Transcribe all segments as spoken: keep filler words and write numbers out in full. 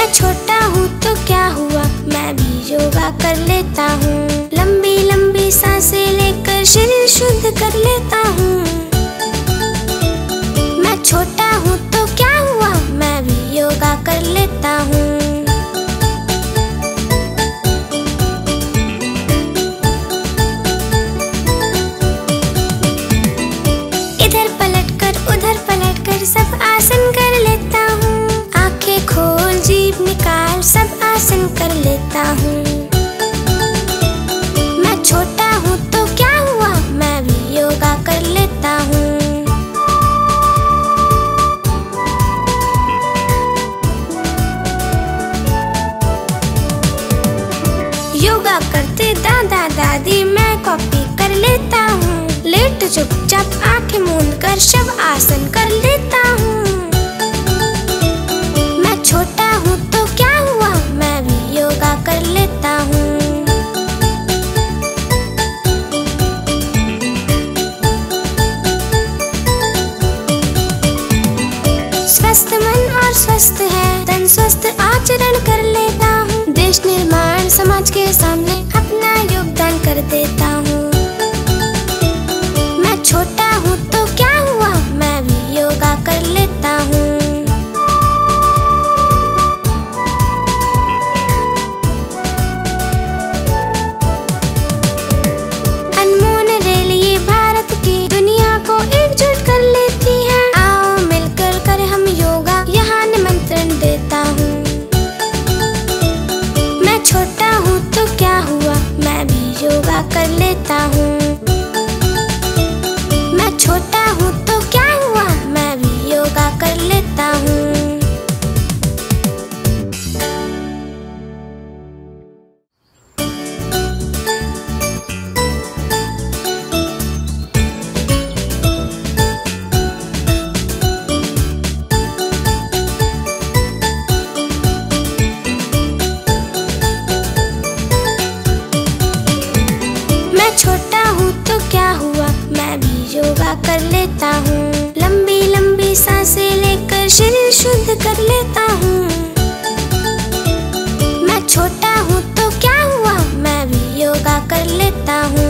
छोटा हूँ तो क्या हुआ, मैं भी योगा कर लेता हूँ। लंबी लंबी सांसें लेकर शरीर शुद्ध कर लेता हूँ। मैं छोटा हूँ तो क्या हुआ, मैं भी योगा कर लेता हूँ। इधर पलटकर उधर पलटकर सब आसन कर लेता हूँ। आंखें खोल जीभ निकाल सब आसन कर लेता हूँ। मैं छोटा हूँ तो क्या हुआ, मैं भी योगा कर लेता हूँ। योगा करते दादा दादी मैं कॉपी कर लेता हूँ। लेट चुपचाप आंखें मूंद कर सब आसन कर लेता हूँ। मैं छोटा हूँ तो क्या हुआ, मैं भी योगा कर लेता हूँ। स्वस्थ मन और स्वस्थ है तन, स्वस्थ आचरण कर लेता हूँ। देश निर्माण समाज के सामने अपना योगदान कर देता हूँ। मैं छोटा हूँ तो क्या हुआ, मैं भी योगा कर लेता हूँ। अनमोल रेल ये भारत की दुनिया को एकजुट कर लेती है। आओ मिलकर कर हम योगा, यहाँ निमंत्रण देता हूँ। मैं छोटा हूँ तो क्या हुआ, मैं भी योगा कर लेता हूँ। मैं छोटा हूँ तो क्या हुआ, मैं भी योगा कर लेता हूँ। मैं छोटा हूँ तो क्या हुआ, मैं भी योगा कर लेता हूँ। लंबी लंबी सांसें लेकर शरीर शुद्ध कर लेता हूँ। मैं छोटा हूँ तो क्या हुआ, मैं भी योगा कर लेता हूँ।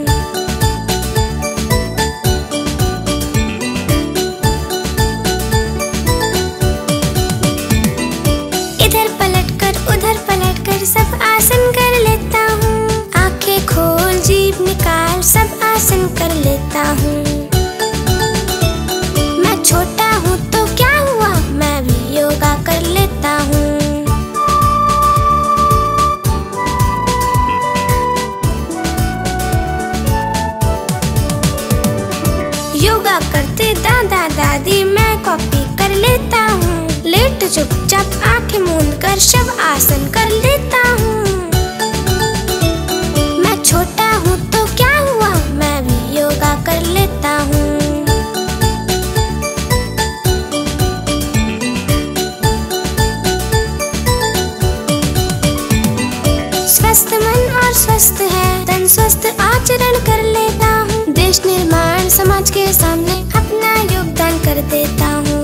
इधर पलटकर उधर पलटकर सब आसन कर लेता हूँ। आंखें खोल जीभ निकाल सब आसन कर लेता हूँ। मैं छोटा हूँ तो क्या हुआ, मैं भी योगा कर लेता हूँ। योगा करते दादा दादी मैं कॉपी कर लेता हूँ। लेट चुपचाप आंखें मूंद कर सब आसन कर लेता हूँ। मैं छोटा हूँ तो क्या हुआ, मैं भी योगा कर लेता हूँ। स्वस्थ मन और स्वस्थ है तन, स्वस्थ आचरण कर लेता हूँ। देश निर्माण समाज के सामने अपना योगदान कर देता हूँ।